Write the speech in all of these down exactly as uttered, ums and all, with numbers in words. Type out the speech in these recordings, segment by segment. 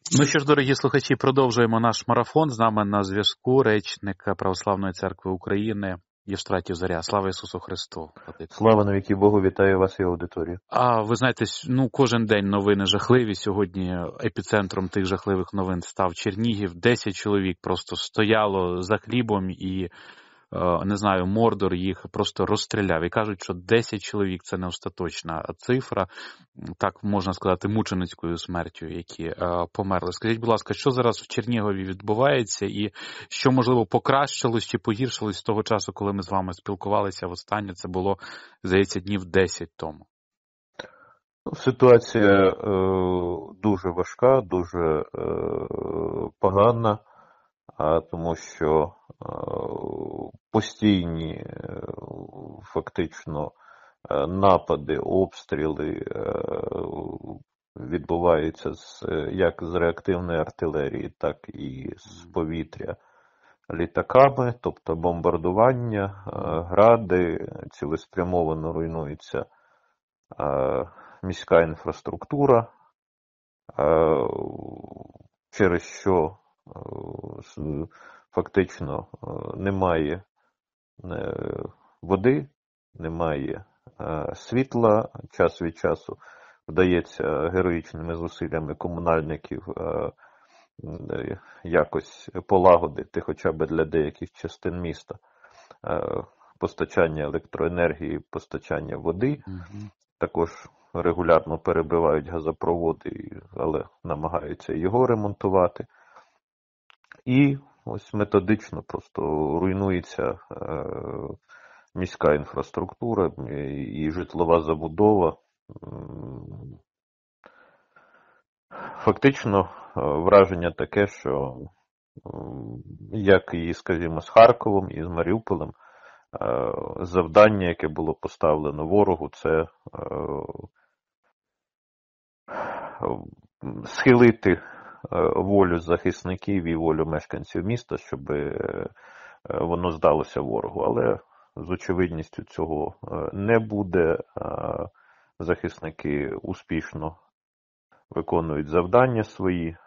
Ну що ж, дорогі слухачі, продовжуємо наш марафон. З нами на зв'язку речник Православної церкви України Євстратів Заря. Слава Ісусу Христу! Слава навіки Богу, вітаю вас і аудиторію. А ви знаєте, ну кожен день новини жахливі. Сьогодні епіцентром тих жахливих новин став Чернігів. Десять чоловік просто стояло за хлібом і, не знаю, Мордор їх просто розстріляв. І кажуть, що десять чоловік – це не остаточна цифра, так можна сказати, мученицькою смертю, які е, померли. Скажіть, будь ласка, що зараз в Чернігові відбувається і що, можливо, покращилось чи погіршилось з того часу, коли ми з вами спілкувалися востаннє? Це було, здається, днів десять тому. Ситуація е, дуже важка, дуже е, погана, а, тому що е, постійні е, фактично е, напади, обстріли е, відбуваються з, як з реактивної артилерії, так і з повітря літаками, тобто бомбардування, е, гради, цілеспрямовано руйнується е, міська інфраструктура, е, через що фактично немає води, немає світла, час від часу вдається героїчними зусиллями комунальників якось полагодити хоча б для деяких частин міста постачання електроенергії, постачання води. Угу. Також регулярно перебивають газопроводи, але намагаються його ремонтувати. І ось методично просто руйнується е, міська інфраструктура і житлова забудова. Фактично враження таке, що як і, скажімо, з Харковом, і з Маріуполем, е, завдання, яке було поставлено ворогу, це е, схилити волю захисників і волю мешканців міста, щоб воно здалося ворогу. Але з очевидністю цього не буде. Захисники успішно виконують завдання свої.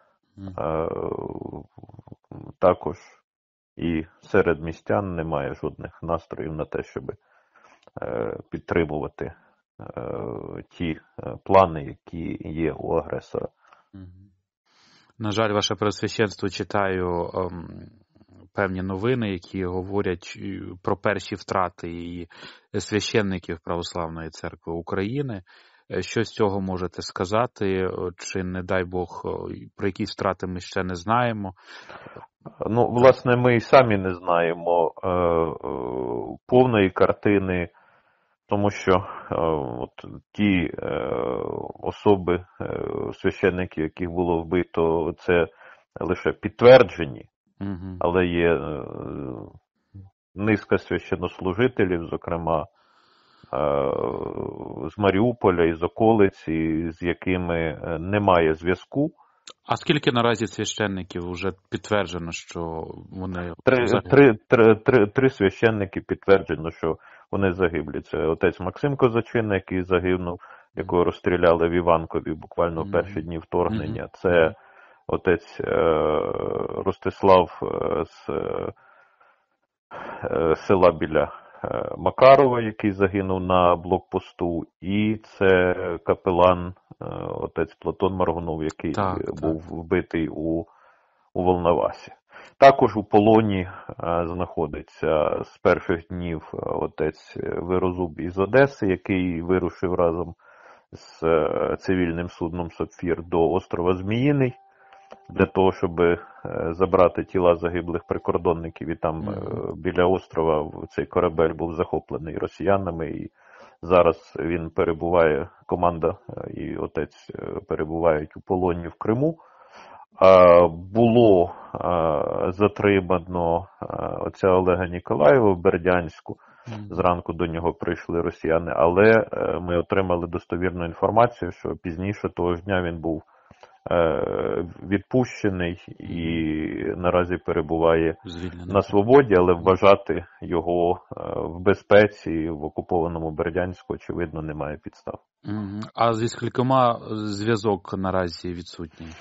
Також і серед містян немає жодних настроїв на те, щоб підтримувати ті плани, які є у агресора. На жаль, ваше Преосвященство, читаю ем, певні новини, які говорять про перші втрати і священників Православної церкви України. Що з цього можете сказати? Чи, не дай Бог, про які втрати ми ще не знаємо? Ну, власне, ми і самі не знаємо е, е, повної картини, тому що е, от ті е, особи, е, священники, яких було вбито, це лише підтверджені, угу. Але є е, низка священнослужителів, зокрема е, з Маріуполя і з околиць, з якими немає зв'язку. А скільки наразі священників вже підтверджено, що вони... Три, три, три, три, три священники підтверджено, що вони загиблі. Це отець Максим Козачин, який загинув, якого розстріляли в Іванкові буквально в перші дні вторгнення. Це отець е, Ростислав е, з е, села біля е, Макарова, який загинув на блокпосту. І це капелан е, отець Платон Маргунов, який так, був так. вбитий у, у Волновасі. Також у полоні е, знаходиться з перших днів отець Вирозуб із Одеси, який вирушив разом з е, цивільним судном «Сапфір» до острова Зміїний, для того, щоб е, забрати тіла загиблих прикордонників. І там е, біля острова цей корабель був захоплений росіянами, і зараз він перебуває, команда е, і отець е, перебувають у полоні в Криму. Було затримано отця Олега Ніколаєва в Бердянську. Зранку до нього прийшли росіяни, але ми отримали достовірну інформацію, що пізніше того ж дня він був відпущений і наразі перебуває Звільнений. на свободі, але вважати його в безпеці в окупованому Бердянську, очевидно, немає підстав. А зі скількома зв'язок наразі відсутній?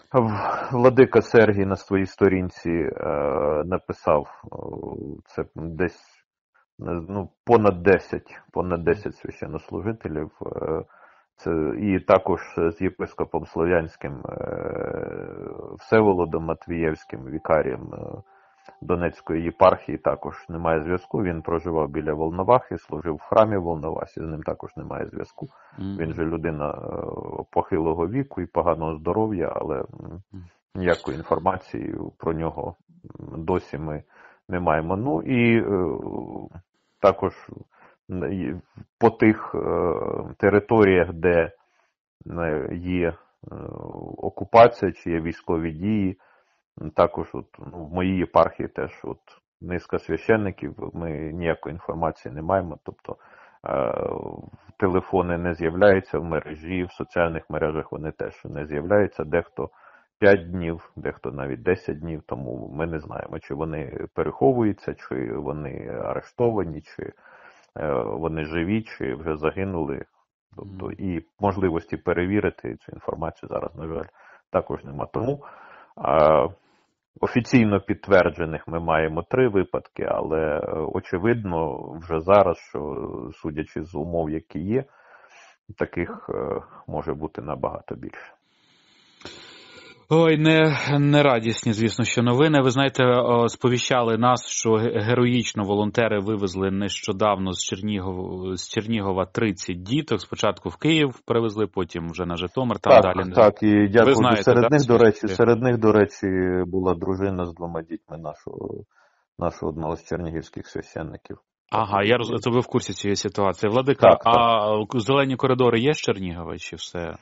Владика Сергій на своїй сторінці е, написав, це десь ну, понад десять, понад десять священнослужителів, е, це, і також з єпископом Слов'янським е, Всеволодом Матвієвським, вікарієм е, Донецької єпархії, також немає зв'язку. Він проживав біля Волновахи, служив в храмі в Волновасі, з ним також немає зв'язку. Mm-hmm. Він же людина похилого віку і поганого здоров'я, але ніякої інформації про нього досі ми не маємо. Ну і е, також по тих е, територіях, де є е, окупація чи є військові дії, також от, ну, в моїй єпархії теж от, низка священників, ми ніякої інформації не маємо, тобто е, телефони не з'являються в мережі, в соціальних мережах вони теж не з'являються, дехто п'ять днів, дехто навіть десять днів, тому ми не знаємо, чи вони переховуються, чи вони арештовані, чи е, вони живі, чи вже загинули. Тобто, і можливості перевірити цю інформацію зараз, на жаль, також нема. Тому е, офіційно підтверджених ми маємо три випадки, але очевидно вже зараз, що судячи з умов, які є, таких е, може бути набагато більше. Ой, не, не радісні, звісно, що новини. Ви знаєте, сповіщали нас, що героїчно волонтери вивезли нещодавно з Чернігова, з Чернігова тридцять діток. Спочатку в Київ привезли, потім вже на Житомир. Там так, далі. Так, і дякую. Знаєте, серед, так, них, до речі, серед них, до речі, була дружина з двома дітьми нашого, нашого одного з чернігівських священників. Ага, я розумію, то ви в курсі цієї ситуації. Владика, так, а так. зелені коридори є з Чернігова, чи все?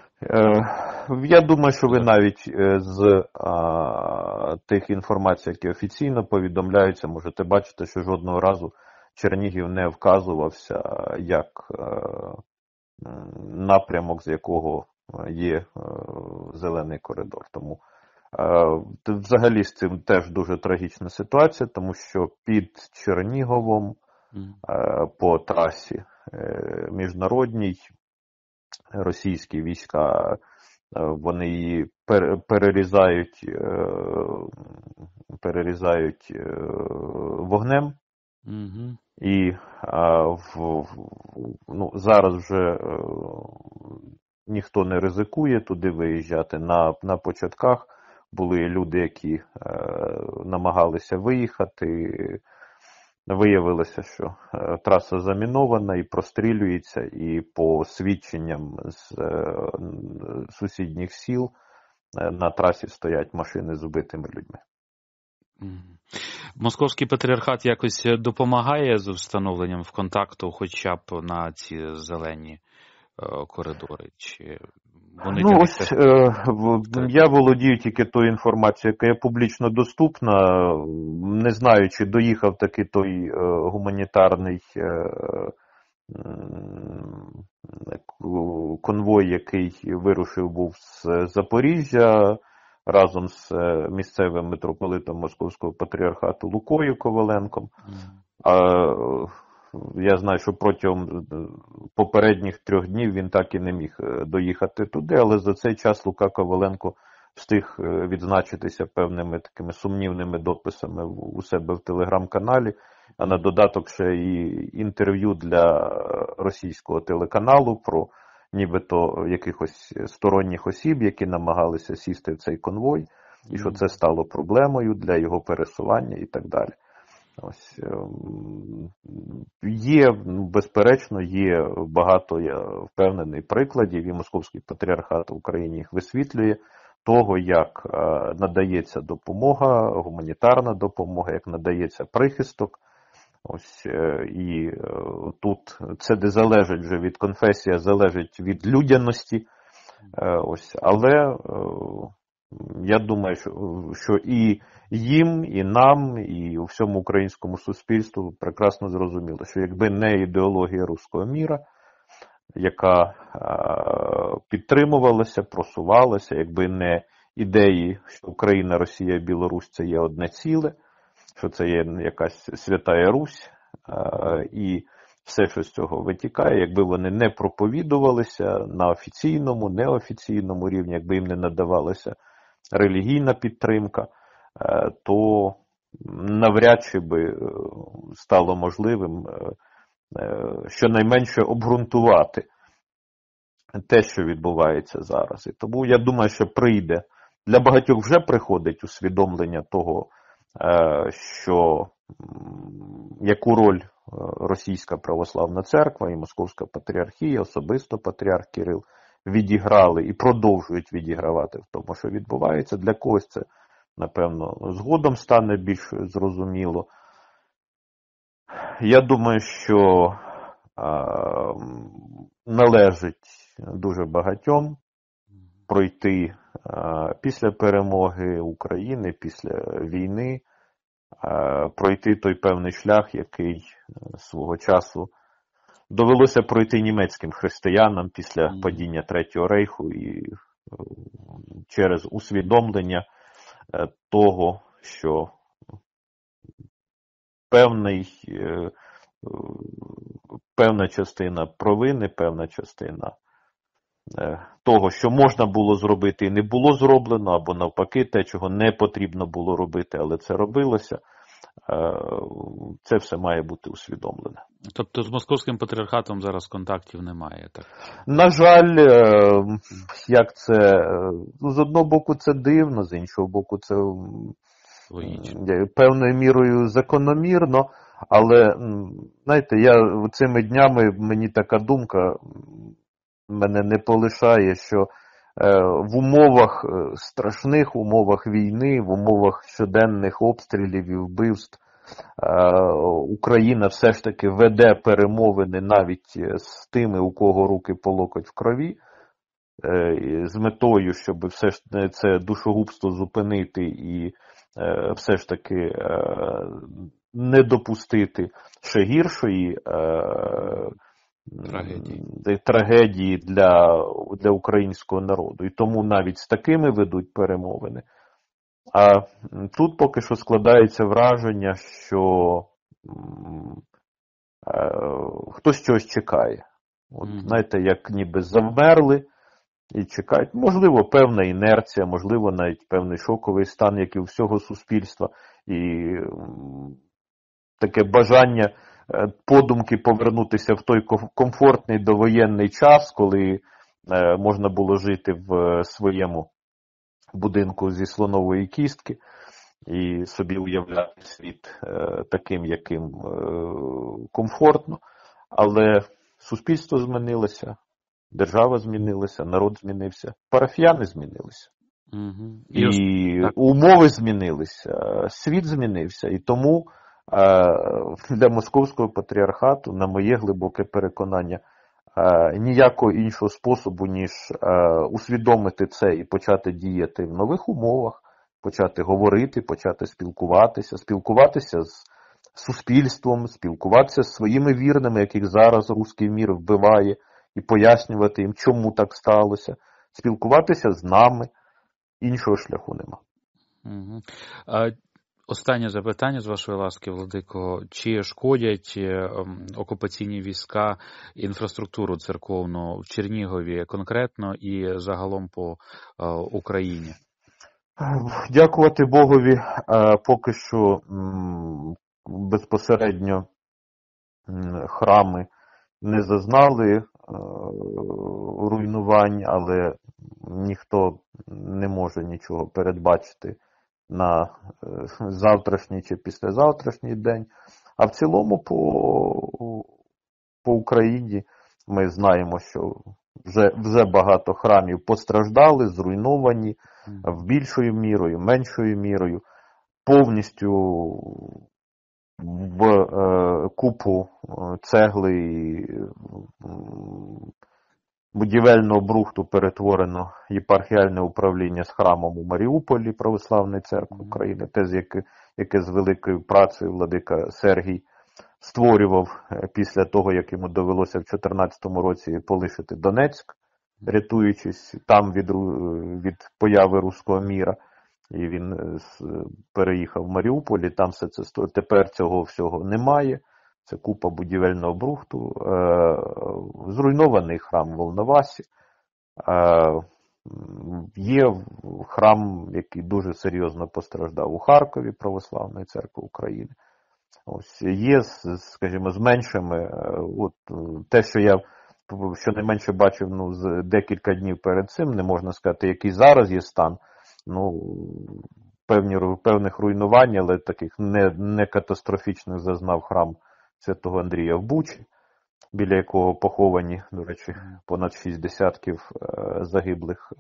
Я думаю, що ви навіть з а, тих інформацій, які офіційно повідомляються, можете бачити, що жодного разу Чернігів не вказувався як а, напрямок, з якого є а, зелений коридор. Тому а, взагалі з цим теж дуже трагічна ситуація, тому що під Черніговом а, по трасі а, міжнародній російські війська, вони її перерізають, перерізають вогнем. Mm-hmm. І в, ну, зараз вже ніхто не ризикує туди виїжджати. На, на початках були люди, які намагалися виїхати. Виявилося, що е, траса замінована і прострілюється, і по свідченням з е, сусідніх сіл е, на трасі стоять машини з убитими людьми. Московський патріархат якось допомагає з встановленням в контакту хоча б на ці зелені е, коридори? Чи вони ну, ось, е, я володію тільки тою інформацією, яка є публічно доступна. Не знаю, чи доїхав таки той е, гуманітарний е, конвой, який вирушив був з Запоріжжя разом з місцевим митрополитом Московського патріархату Лукою Коваленком. А я знаю, що протягом попередніх трьох днів він так і не міг доїхати туди, але за цей час Лука Коваленко встиг відзначитися певними такими сумнівними дописами у себе в телеграм-каналі, а на додаток ще і інтерв'ю для російського телеканалу про нібито якихось сторонніх осіб, які намагалися сісти в цей конвой, і що це стало проблемою для його пересування і так далі. Ось є, безперечно, є багато, я впевнений, прикладів, і Московський патріархат в Україні їх висвітлює, того, як надається допомога, гуманітарна допомога, як надається прихисток. Ось, і тут це не залежить вже від конфесії, а залежить від людяності. Ось, але я думаю, що, що і їм, і нам, і у всьому українському суспільству прекрасно зрозуміло, що якби не ідеологія руського міра, яка е, підтримувалася, просувалася, якби не ідеї, що Україна, Росія, Білорусь – це є одне ціле, що це є якась Святая Русь, е, і все, що з цього витікає, якби вони не проповідувалися на офіційному, неофіційному рівні, якби їм не надавалася релігійна підтримка, то навряд чи би стало можливим щонайменше обґрунтувати те, що відбувається зараз. І тому я думаю, що прийде, для багатьох вже приходить усвідомлення того, що яку роль Російська Православна Церква і Московська Патріархія, особисто Патріарх Кирил, відіграли і продовжують відігравати в тому, що відбувається. Для когось це, напевно, згодом стане більш зрозуміло. Я думаю, що а, належить дуже багатьом пройти а, після перемоги України, після війни, а, пройти той певний шлях, який свого часу довелося пройти німецьким християнам після mm. падіння Третього Рейху і через усвідомлення того, що певний, певна частина провини, певна частина того, що можна було зробити і не було зроблено, або навпаки, те, чого не потрібно було робити, але це робилося, це все має бути усвідомлене. Тобто з Московським Патріархатом зараз контактів немає, так? На жаль, як це, з одного боку це дивно, з іншого боку це логічно, певною мірою закономірно, але, знаєте, я цими днями, мені така думка мене не полишає, що в умовах страшних, умовах війни, в умовах щоденних обстрілів і вбивств Україна все ж таки веде перемовини навіть з тими, у кого руки по локоть в крові, з метою, щоб все ж це душогубство зупинити і все ж таки не допустити ще гіршої трагедії, трагедії для, для українського народу. І тому навіть з такими ведуть перемовини. А тут поки що складається враження, що е, хтось щось чекає. От, mm-hmm. знаєте, як ніби завмерли і чекають. Можливо, певна інерція, можливо, навіть певний шоковий стан, як і у всього суспільства. І м, таке бажання подумки повернутися в той комфортний довоєнний час, коли е, можна було жити в своєму будинку зі слонової кістки і собі уявляти світ е, таким, яким е, комфортно. Але суспільство змінилося, держава змінилася, народ змінився, парафіяни змінилися. Угу. І, і умови змінилися, світ змінився. І тому для Московського Патріархату, на моє глибоке переконання, ніякого іншого способу, ніж усвідомити це і почати діяти в нових умовах, почати говорити, почати спілкуватися, спілкуватися з суспільством, спілкуватися з своїми вірними, яких зараз руський мір вбиває, і пояснювати їм, чому так сталося, спілкуватися з нами. Іншого шляху нема. Угу. А... Останнє запитання, з вашої ласки, Владико. Чи шкодять окупаційні війська інфраструктуру церковну в Чернігові конкретно і загалом по Україні? Дякувати Богові, поки що безпосередньо храми не зазнали руйнувань, але ніхто не може нічого передбачити на завтрашній чи післязавтрашній день. А в цілому по, по Україні ми знаємо, що вже, вже багато храмів постраждали, зруйновані в більшою мірою, меншою мірою. Повністю в е, купу цегли і будівельного брухту перетворено єпархіальне управління з храмом у Маріуполі Православної церкви України, те, яке, яке з великою працею владика Сергій створював після того, як йому довелося в дві тисячі чотирнадцятому році полишити Донецьк, рятуючись там від, від появи руського міра. І він переїхав в Маріуполь, і там все це створює. Тепер цього всього немає. Це купа будівельного брухту, е, зруйнований храм в Волновасі, е, Є храм, який дуже серйозно постраждав у Харкові, Православної церкви України. Ось є, скажімо, з меншими. От те, що я щонайменше бачив, ну, з декілька днів перед цим, не можна сказати, який зараз є стан. Ну, певні, певних руйнувань, але таких не, не катастрофічних зазнав храм Святого Андрія в Бучі, біля якого поховані, до речі, понад шість десятків загиблих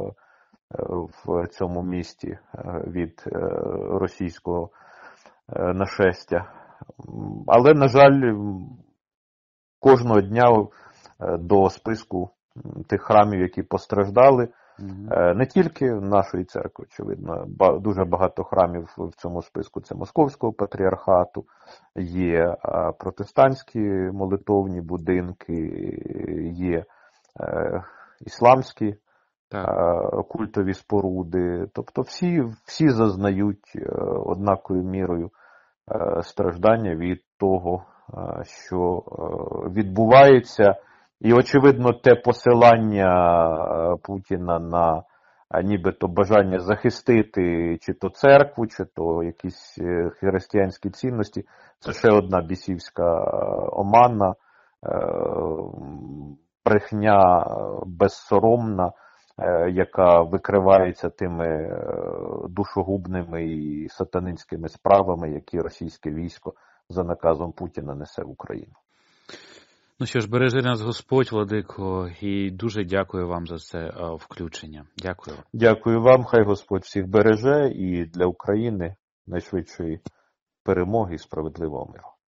в цьому місті від російського нашестя. Але, на жаль, кожного дня до списку тих храмів, які постраждали, mm-hmm. не тільки нашої церкви, очевидно, дуже багато храмів в цьому списку. Це Московського патріархату, є протестантські молитовні будинки, є ісламські так. культові споруди. Тобто всі, всі зазнають однаковою мірою страждання від того, що відбувається. І, очевидно, те посилання Путіна на нібито бажання захистити чи то церкву, чи то якісь християнські цінності, це ще одна бісівська омана, брехня безсоромна, яка викривається тими душогубними і сатанинськими справами, які російське військо за наказом Путіна несе в Україну. Ну що ж, бережи нас Господь, Владико, і дуже дякую вам за це включення. Дякую. Дякую вам, хай Господь всіх береже і для України найшвидшої перемоги і справедливого миру.